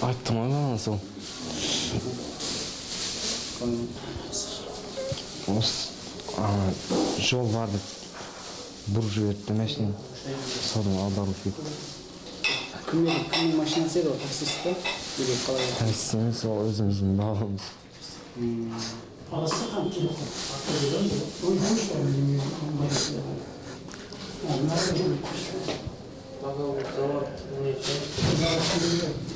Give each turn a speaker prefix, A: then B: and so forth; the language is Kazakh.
A: Айттым ғой маған сол. Осы жол бар деп бұрып жіберді машина. Содан аударылып кетті.
B: Кімнің машинасы еді ол, таксист па?
A: Таксист емес, ол өзіміздің бабамыз.
C: Parası kaç kilo? Onlar da